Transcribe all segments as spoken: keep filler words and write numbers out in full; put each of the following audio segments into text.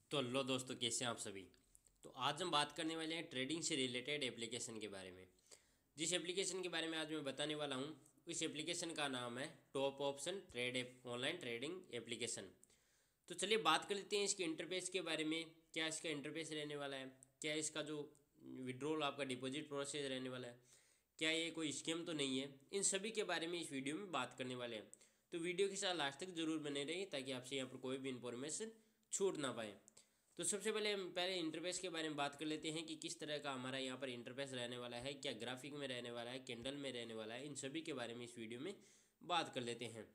तो लो दोस्तों, कैसे हैं आप सभी। तो आज हम बात करने वाले हैं ट्रेडिंग से रिलेटेड एप्लीकेशन के बारे में। जिस एप्लीकेशन के बारे में आज मैं बताने वाला हूं, उस एप्लीकेशन का नाम है top option trade app online trading application. तो चलिए बात कर लेते हैं इसके इंटरफेस के बारे में। क्या इसका इंटरफेस रहने वाला है, क्या इसका जो विड्रॉल आपका डिपॉजिट प्रोसेस रहने वाला है, क्या ये कोई स्कैम तो नहीं है, इन सभी के बारे में इस वीडियो में बात करने वाले हैं। तो वीडियो के साथ लास्ट तक जरूर बने रहिए ताकि आपसे यहाँ पर कोई भी इंफॉर्मेशन छूट ना पाए। तो सबसे पहले हम पहले इंटरफेस के बारे में बात कर लेते हैं कि किस तरह का हमारा यहाँ पर इंटरफेस रहने वाला है, क्या ग्राफिक में रहने वाला है, कैंडल में रहने वाला है, इन सभी के बारे में इस वीडियो में बात कर लेते हैं।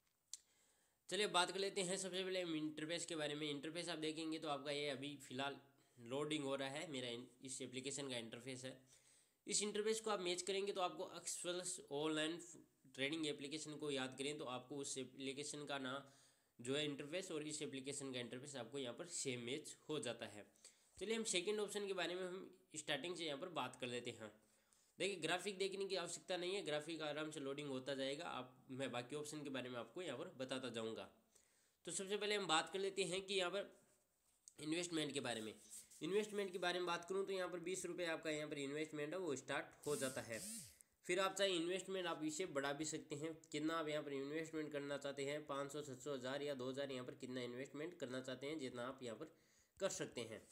चलिए बात कर लेते हैं सबसे पहले हम इंटरफेस के बारे में। इंटरफेस आप देखेंगे तो आपका ये अभी फ़िलहाल लोडिंग हो रहा है, मेरा इस एप्लीकेशन का इंटरफेस है। इस इंटरफेस को आप मैच करेंगे तो आपको एक्सप्रेस ऑनलाइन ट्रेडिंग एप्लीकेशन को याद करें तो आपको उस एप्लीकेशन का नाम जो है इंटरफेस और इस एप्लीकेशन का इंटरफेस आपको यहाँ पर सेम मैच हो जाता है। चलिए हम सेकंड ऑप्शन के बारे में हम स्टार्टिंग से यहाँ पर बात कर लेते हैं। देखिए ग्राफिक देखने की आवश्यकता नहीं है, ग्राफिक आराम से लोडिंग होता जाएगा। आप मैं बाकी ऑप्शन के बारे में आपको यहाँ पर बताता जाऊँगा। तो सबसे पहले हम बात कर लेते हैं कि यहाँ पर इन्वेस्टमेंट के बारे में। इन्वेस्टमेंट के बारे में बात करूँ तो यहाँ पर बीस रुपये आपका यहाँ पर इन्वेस्टमेंट है वो स्टार्ट हो जाता है। फिर आप चाहे इन्वेस्टमेंट आप इसे बढ़ा भी सकते हैं, कितना आप यहाँ पर इन्वेस्टमेंट करना चाहते हैं, पाँच सौ छः सौ हज़ार या दो हज़ार यहाँ पर कितना इन्वेस्टमेंट करना चाहते हैं, जितना आप यहाँ पर कर सकते हैं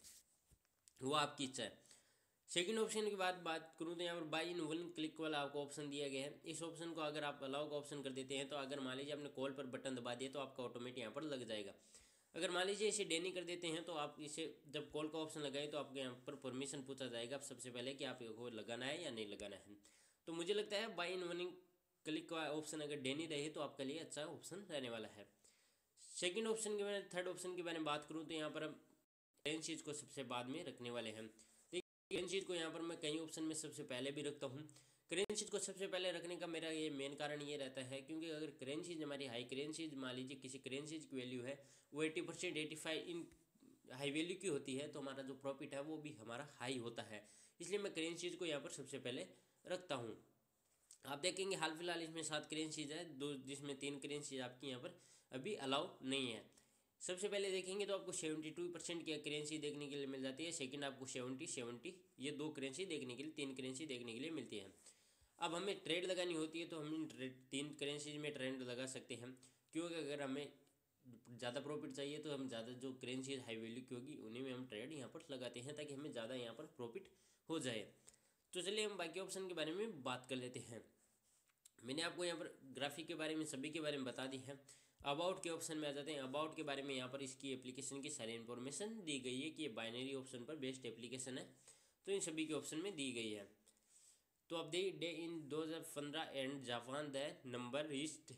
वो आपकी इच्छा है। सेकंड ऑप्शन की बात बात करूँ तो यहाँ पर बाई इन वन क्लिक वाला आपको ऑप्शन दिया गया है। इस ऑप्शन को अगर आप अलाउ का ऑप्शन कर देते हैं तो अगर मान लीजिए आपने कॉल पर बटन दबा दिया तो आपका ऑटोमेटिक यहाँ पर लग जाएगा। अगर मान लीजिए इसे डे नहीं कर देते हैं तो आप इसे जब कॉल का ऑप्शन लगाए तो आपके यहाँ पर परमिशन पूछा जाएगा सबसे पहले कि आप को लगाना है या नहीं लगाना है। तो मुझे लगता है बाई इन वन क्लिक का ऑप्शन अगर डे नहीं रहे तो आपके लिए अच्छा ऑप्शन रहने वाला है। सेकेंड ऑप्शन के बारे में थर्ड ऑप्शन के बारे में बात करूँ तो यहाँ पर हम करेंट चीज़ को सबसे बाद में रखने वाले हैं। करेंट शीट को यहाँ पर मैं कई ऑप्शन में सबसे पहले भी रखता हूँ। करेंट शीट को सबसे पहले रखने का मेरा ये मेन कारण ये रहता है क्योंकि अगर करेंट शीट हमारी हाई करेंट शीट मान लीजिए किसी करेंट शीट की वैल्यू है वो eighty percent eighty five in high value की होती है तो हमारा जो प्रॉफिट है वो भी हमारा हाई होता है। इसलिए मैं करेंट शीट को यहाँ पर सबसे पहले रखता हूँ। आप देखेंगे हाल फिलहाल इसमें सात करेंसीज है, दो जिसमें तीन करेंसीज आपकी यहाँ पर अभी अलाउ नहीं है। सबसे पहले देखेंगे तो आपको सेवेंटी टू परसेंट की करेंसी देखने के लिए मिल जाती है। सेकंड आपको सेवेंटी सेवेंटी ये दो करेंसी देखने के लिए तीन करेंसी देखने के लिए मिलती है। अब हमें ट्रेड लगानी होती है तो हम इन तीन करेंसीज में ट्रेड लगा सकते हैं, क्योंकि अगर हमें ज़्यादा प्रॉफिट चाहिए तो हम ज़्यादा जो करेंसीज हाई वैल्यू की होगी उन्हीं में हम ट्रेड यहाँ पर लगाते हैं ताकि हमें ज़्यादा यहाँ पर प्रॉफिट हो जाए। तो चलिए हम बाकी ऑप्शन के बारे में बात कर लेते हैं। मैंने आपको यहाँ पर ग्राफिक के बारे में सभी के बारे में बता दी है। अबाउट के ऑप्शन में आ जाते हैं। अबाउट के बारे में यहाँ पर इसकी एप्लीकेशन की सारी इन्फॉर्मेशन दी गई है कि ये बाइनरी ऑप्शन पर बेस्ट एप्लीकेशन है, तो इन सभी के ऑप्शन में दी गई है। तो अब दे डे इन दो हज़ार पंद्रह and Japan the number wrist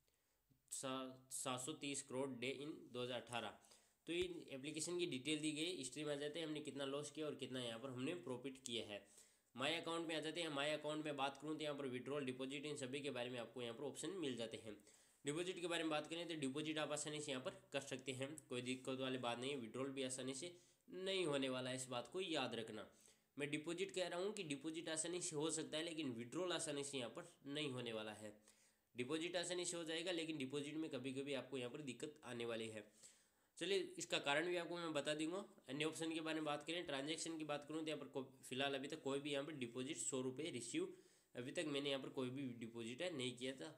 सात सौ तीस करोड़ डे इन दो हज़ार अठारह। तो इन एप्लीकेशन की डिटेल दी गई, हिस्ट्री में आ जाते हैं हमने कितना लॉस किया और कितना यहाँ पर हमने प्रॉफिट किया है। माई अकाउंट में आ जाते हैं। माई अकाउंट में बात करूँ तो यहाँ पर विड्रॉल डिपॉजिट इन सभी के बारे में आपको यहाँ पर ऑप्शन मिल जाते हैं। डिपॉजिट के बारे में बात करें तो डिपॉजिट आप आसानी से यहाँ पर कर सकते हैं, कोई दिक्कत वाली बात नहीं है। विड्रॉल भी आसानी से नहीं होने वाला है, इस बात को याद रखना। मैं डिपॉजिट कह रहा हूँ कि डिपॉजिट आसानी से हो सकता है लेकिन विड्रॉल आसानी से यहाँ पर नहीं होने वाला है। डिपॉजिट आसानी से हो जाएगा लेकिन डिपॉजिट में कभी कभी आपको यहाँ पर दिक्कत आने वाली है। चलिए इसका कारण भी आपको मैं बता दूंगा। अन्य ऑप्शन के बारे में बात करें, ट्रांजैक्शन की बात करूँ तो यहाँ पर फिलहाल अभी तक कोई भी यहाँ पर डिपॉजिट सौ रुपये रिसीव अभी तक मैंने यहाँ पर कोई भी डिपॉजिट है नहीं किया था।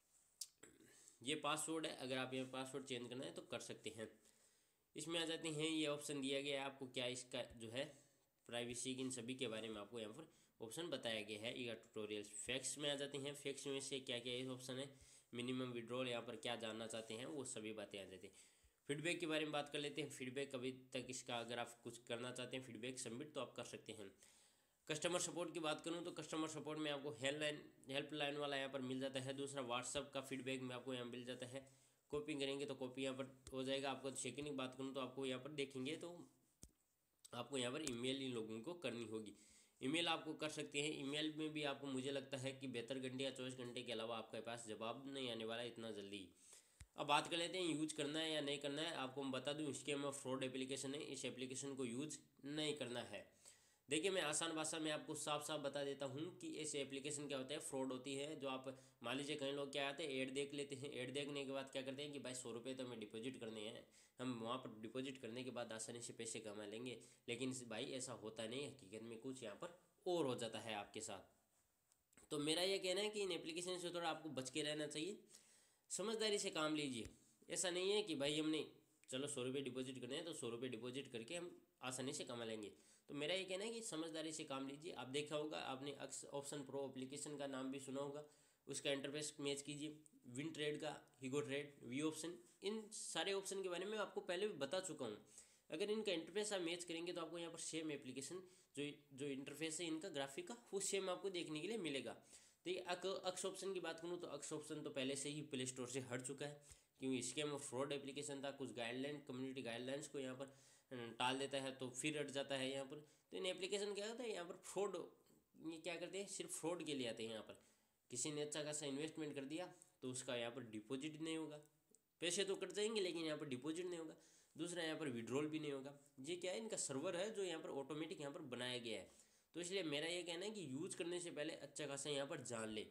ये पासवर्ड है, अगर आप यहाँ पासवर्ड चेंज करना है तो कर सकते हैं। इसमें आ जाते हैं, ये ऑप्शन दिया गया है आपको क्या इसका जो है प्राइवेसी की इन सभी के बारे में आपको यहाँ पर ऑप्शन बताया गया है ये ट्यूटोरियल। फैक्ट्स में आ जाते हैं, फैक्ट्स में से क्या क्या ये ऑप्शन है, मिनिमम विड्रॉल यहाँ पर क्या जानना चाहते हैं वो सभी बातें आ जाती हैं। फीडबैक के बारे में बात कर लेते हैं। फीडबैक अभी तक इसका अगर आप कुछ करना चाहते हैं फीडबैक सबमिट तो आप कर सकते हैं। कस्टमर सपोर्ट की बात करूं तो कस्टमर सपोर्ट में आपको हेल्पलाइन हेल्पलाइन वाला यहाँ पर मिल जाता है। दूसरा व्हाट्सअप का फीडबैक में आपको यहाँ मिल जाता है। कॉपी करेंगे तो कॉपी यहाँ पर हो जाएगा आपको। सेकंड की बात करूँ तो आपको यहाँ पर देखेंगे तो आपको यहाँ पर ईमेल इन लोगों को करनी होगी। ईमेल आपको कर सकते हैं। ईमेल में भी आपको मुझे लगता है कि बेहतर घंटे या चौबीस घंटे के अलावा आपके पास जवाब नहीं आने वाला इतना जल्दी। अब बात कर लेते हैं यूज करना है या नहीं करना है। आपको मैं बता दूं स्कैम और फ्रॉड एप्लीकेशन है, इस एप्लीकेशन को यूज नहीं करना है। देखिए मैं आसान भाषा में आपको साफ साफ बता देता हूँ कि ऐसे एप्लीकेशन क्या होता है, फ्रॉड होती है। जो आप मान लीजिए कई लोग क्या आते हैं, ऐड देख लेते हैं, ऐड देखने के बाद क्या करते हैं कि भाई सौ रुपये तो हमें डिपॉजिट करने हैं, हम वहाँ पर डिपॉजिट करने के बाद आसानी से पैसे कमा लेंगे। लेकिन भाई ऐसा होता नहीं है, हकीकत में कुछ यहाँ पर और हो जाता है आपके साथ। तो मेरा ये कहना है कि इन एप्लीकेशन से थोड़ा आपको बच के रहना चाहिए, समझदारी से काम लीजिए। ऐसा नहीं है कि भाई हमने चलो सौ रुपये डिपॉजिट करने हैं तो सौ रुपये डिपॉजिट करके हम आसानी से कमा लेंगे। तो मेरा ये कहना है कि समझदारी से काम लीजिए। आप देखा होगा, आपने अक्स ऑप्शन प्रो एप्लीकेशन का नाम भी सुना होगा, उसका इंटरफेस मैच कीजिए। विन ट्रेड का, हीगो ट्रेड, वी ऑप्शन, इन सारे ऑप्शन के बारे में आपको पहले भी बता चुका हूँ। अगर इनका इंटरफेस आप मैच करेंगे तो आपको यहाँ पर सेम एप्लीकेशन, जो जो इंटरफेस है इनका ग्राफिक का, वो सेम आपको देखने के लिए मिलेगा। देखिए अक अक्स ऑप्शन की बात करूँ तो अक्स ऑप्शन तो पहले से ही प्ले स्टोर से हट चुका है, क्योंकि स्कैम और फ्रॉड एप्लीकेशन था। कुछ गाइडलाइन, कम्युनिटी गाइडलाइंस को यहाँ पर टाल देता है तो फिर हट जाता है यहाँ पर। तो इन एप्लीकेशन क्या होता है, यहाँ पर फ्रॉड, ये क्या करते हैं, सिर्फ फ्रॉड के लिए आते हैं। यहाँ पर किसी ने अच्छा खासा इन्वेस्टमेंट कर दिया तो उसका यहाँ पर डिपॉजिट नहीं होगा, पैसे तो कट जाएंगे लेकिन यहाँ पर डिपॉजिट नहीं होगा। दूसरा यहाँ पर विड्रॉल भी नहीं होगा। ये क्या है, इनका सर्वर है जो यहाँ पर ऑटोमेटिक यहाँ पर बनाया गया है। तो इसलिए मेरा ये कहना है कि यूज करने से पहले अच्छा खासा यहाँ पर जान ले।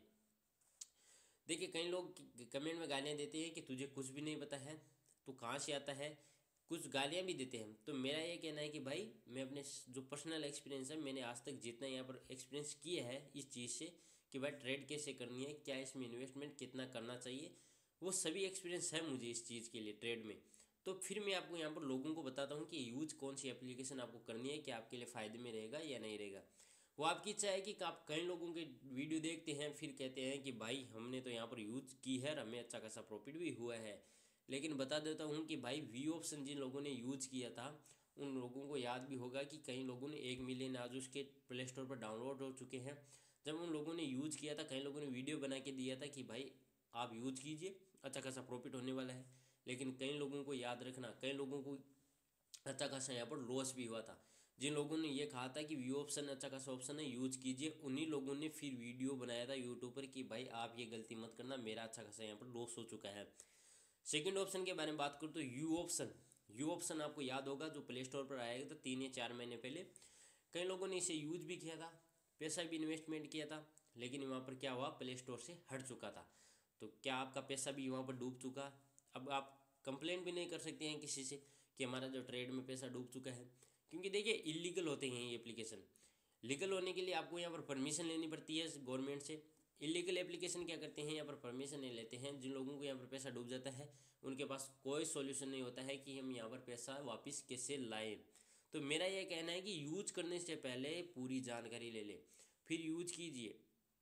देखिए कई लोग कमेंट में गालियाँ देते हैं कि तुझे कुछ भी नहीं पता है, तू कहाँ से आता है, कुछ गालियाँ भी देते हैं। तो मेरा ये कहना है कि भाई मैं अपने जो पर्सनल एक्सपीरियंस है, मैंने आज तक जितना यहाँ पर एक्सपीरियंस किया है इस चीज़ से कि भाई ट्रेड कैसे करनी है, क्या इसमें इन्वेस्टमेंट कितना करना चाहिए, वो सभी एक्सपीरियंस है मुझे इस चीज़ के लिए ट्रेड में। तो फिर मैं आपको यहाँ पर लोगों को बताता हूँ कि यूज कौन सी एप्लीकेशन आपको करनी है, कि आपके लिए फ़ायदे में रहेगा या नहीं रहेगा। वो आपकी इच्छा है कि आप कई लोगों के वीडियो देखते हैं फिर कहते हैं कि भाई हमने तो यहाँ पर यूज की है और हमें अच्छा खासा प्रॉफिट भी हुआ है। लेकिन बता देता हूँ कि भाई वी ऑप्शन जिन लोगों ने यूज किया था उन लोगों को याद भी होगा कि कई लोगों ने एक मिलियन आज उसके प्ले स्टोर पर डाउनलोड हो चुके हैं। जब उन लोगों ने यूज किया था, कई लोगों ने वीडियो बना के दिया था कि भाई आप यूज कीजिए, अच्छा खासा प्रॉफिट होने वाला है। लेकिन कई लोगों को याद रखना, कई लोगों को अच्छा खासा यहाँ पर लॉस भी हुआ था। जिन लोगों ने ये कहा था कि व्यू ऑप्शन अच्छा खासा ऑप्शन है, यूज कीजिए, उन्हीं लोगों ने फिर वीडियो बनाया था यूट्यूब पर कि भाई आप ये गलती मत करना, मेरा अच्छा खासा यहाँ पर लॉस हो चुका है। सेकंड ऑप्शन के बारे में बात करूँ तो यू ऑप्शन, यू ऑप्शन आपको याद होगा जो प्ले स्टोर पर आया था तीन या चार महीने पहले। कई लोगों ने इसे यूज भी किया था, पैसा भी इन्वेस्टमेंट किया था, लेकिन वहाँ पर क्या हुआ, प्ले स्टोर से हट चुका था। तो क्या आपका पैसा भी वहाँ पर डूब चुका? अब आप कंप्लेंट भी नहीं कर सकते हैं किसी से कि हमारा जो ट्रेड में पैसा डूब चुका है, क्योंकि देखिए इलीगल होते हैं ये एप्लीकेशन। लीगल होने के लिए आपको यहाँ पर परमिशन लेनी पड़ती है गवर्नमेंट से। इलीगल एप्लीकेशन क्या करते हैं, यहाँ पर परमिशन नहीं लेते हैं। जिन लोगों को यहाँ पर पैसा डूब जाता है उनके पास कोई सॉल्यूशन नहीं होता है कि हम यहाँ पर पैसा वापस कैसे लाएं। तो मेरा यह कहना है कि यूज करने से पहले पूरी जानकारी ले लें फिर यूज कीजिए।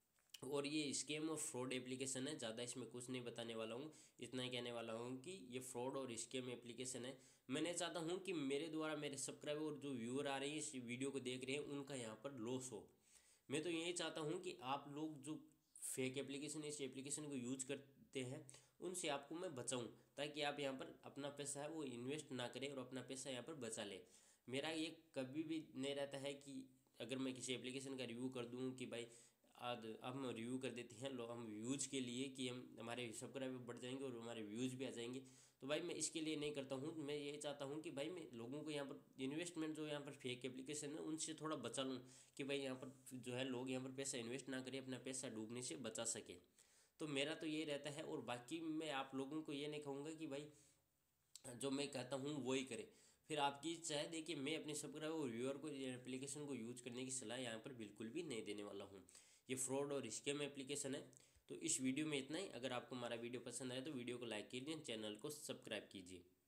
और ये स्कैम और फ्रॉड एप्लीकेशन है, ज़्यादा इसमें कुछ नहीं बताने वाला हूँ, इतना ही कहने वाला हूँ कि ये फ्रॉड और स्कैम एप्लीकेशन है। मैं नहीं चाहता हूँ कि मेरे द्वारा मेरे सब्सक्राइबर और जो व्यूअर आ रहे हैं इस वीडियो को देख रहे हैं उनका यहाँ पर लॉस हो। मैं तो यही चाहता हूँ कि आप लोग जो फेक एप्लीकेशन, इस एप्लीकेशन को यूज करते हैं उनसे आपको मैं बचाऊँ, ताकि आप यहाँ पर अपना पैसा है वो इन्वेस्ट ना करें और अपना पैसा यहाँ पर बचा लें। मेरा ये कभी भी नहीं रहता है कि अगर मैं किसी एप्लीकेशन का रिव्यू कर दूँ कि भाई आज अब हम रिव्यू कर देते हैं लोग, हम व्यूज़ के लिए कि हम हमारे सब्सक्राइबर बढ़ जाएंगे और हमारे व्यूज़ भी आ जाएंगे। तो भाई मैं इसके लिए नहीं करता हूँ। मैं ये चाहता हूँ कि भाई मैं लोगों को यहाँ पर इन्वेस्टमेंट जो यहाँ पर फेक एप्लीकेशन है उनसे थोड़ा बचा लूँ, कि भाई यहाँ पर जो है लोग यहाँ पर पैसा इन्वेस्ट ना करें, अपना पैसा डूबने से बचा सके। तो मेरा तो ये रहता है। और बाकी मैं आप लोगों को ये नहीं कहूँगा कि भाई जो मैं कहता हूँ वही करें, फिर आपकी इच्छा है। देखिए मैं अपने सब्सक्राइबर और व्यूअर को ये एप्लीकेशन को यूज करने की सलाह यहाँ पर बिल्कुल भी नहीं देने वाला हूँ। ये फ्रॉड और स्कैम एप्लीकेशन है। तो इस वीडियो में इतना ही। अगर आपको हमारा वीडियो पसंद आए तो वीडियो को लाइक कीजिए, चैनल को सब्सक्राइब कीजिए।